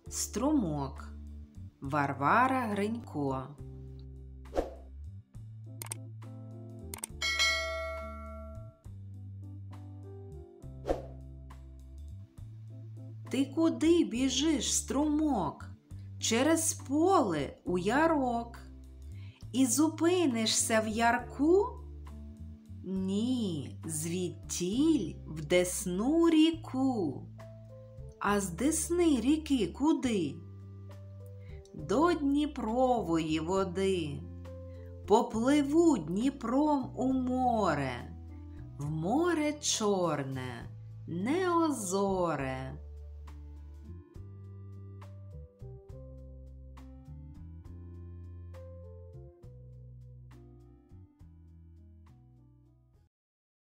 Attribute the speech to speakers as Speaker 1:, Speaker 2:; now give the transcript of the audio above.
Speaker 1: Струмок. Варвара Гринько. Ти куди біжиш, струмок? Через поле у ярок. І зупинишся в ярку? Ні, звідтіль в Десну ріку. А з Десни ріки куди? До Дніпрової води. Попливу Дніпром у море. В море чорне, неозоре.